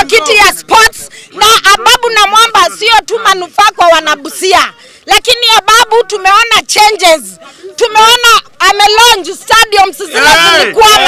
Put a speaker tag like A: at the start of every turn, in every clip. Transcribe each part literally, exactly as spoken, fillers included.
A: kiti ya sports, na Ababu Namwamba sio tu manufaa kwa wanabusia, lakini Ababu tumeona changes. Tumeona ame launch stadiums zile zilikwama.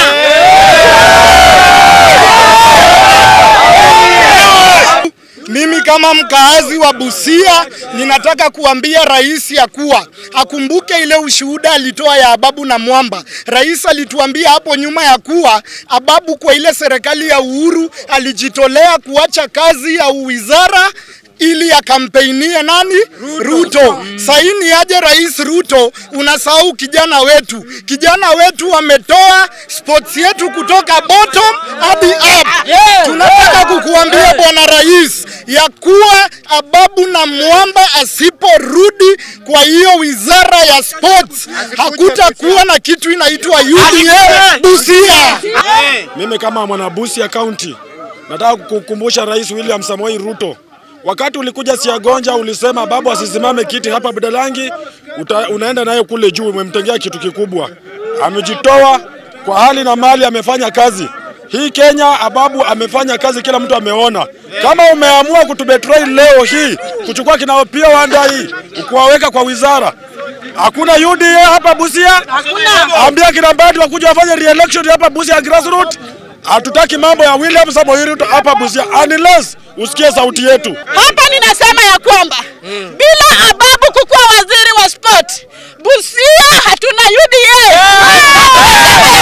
B: Mimi kama mkaazi wa Busia ninataka kuambia rais ya kuwa akumbuke ile ushuhuda alitoa ya Ababu Namwamba. Rais alituambia hapo nyuma ya kuwa Ababu kwa ile serikali ya Uhuru alijitolea kuacha kazi ya wizara ili ya kampeinie nani? Ruto. Ruto. Mm. Saini aje Rais Ruto, unasahau kijana wetu. Kijana wetu wametoa sports yetu kutoka bottom hadi up. Yeah. Tunataka kukuambia bwana rais ya kuwa Ababu Namwamba asiporudi kwa hiyo wizara ya sports hakutakuwa na kitu inaitwa U D A Busia.
C: Mimi kama mwana Busia County nataka kukumbusha Rais William Samoei Ruto, wakati ulikuja Siagonja ulisema Ababu asisimame kiti hapa Budalangi, uta, unaenda naye kule juu, umemtengea kitu kikubwa. Amejitoa kwa hali na mali, amefanya kazi. Hii Kenya Ababu amefanya kazi, kila mtu ameona. Kama umeamua kutubetray leo hii, kuchukua kinaopia wanda hii, ukuwaweka kwa wizara, hakuna U D A hapa Busia. Hakuna. Ambia kina Mbadi wakuja wafanye re-election hapa Busia grassroots. Hatutaki mambo ya William Samoei Ruto hapa Busia unless usikie sauti yetu.
A: Hapa ninasema ya kwamba mm. bila Ababu kukuwa waziri wa sport, Busia hatuna U D A. Yeah.